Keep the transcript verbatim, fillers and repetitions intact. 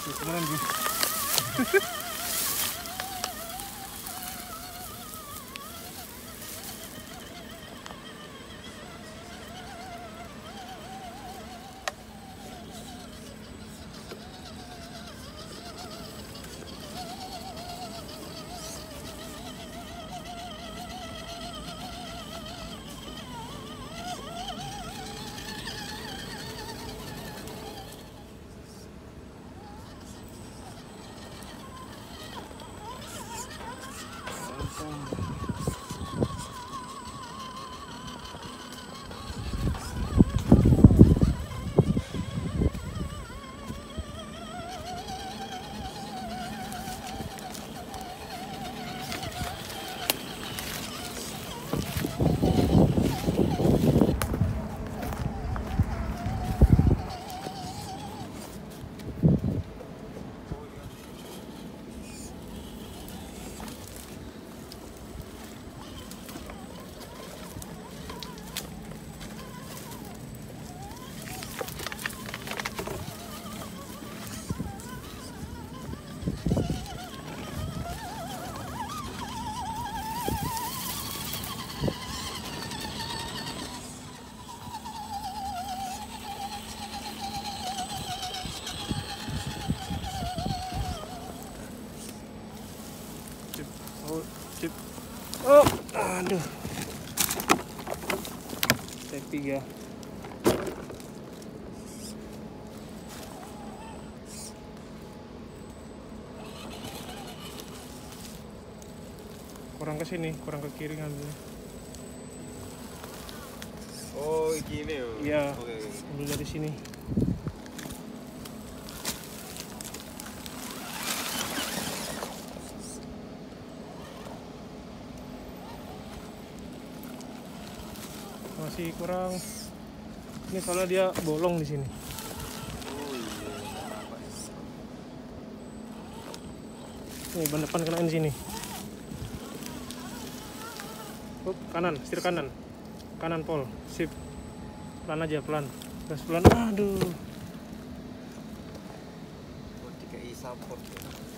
Kemarin gue. Oh, cip. Oh, aduh. Step tiga. Kurang ke sini, kurang ke kiri ngambil. Oh, gini ya. Iya. Oke. Ambil dari sini. Masih kurang. Ini soalnya dia bolong di sini. Oh iya, apa ya? Nih ban depan kenain sini. Up, kanan, setir kanan. Kanan pol, sip. Pelan aja, pelan. Gas pelan. Aduh. Oh, D K I support ya.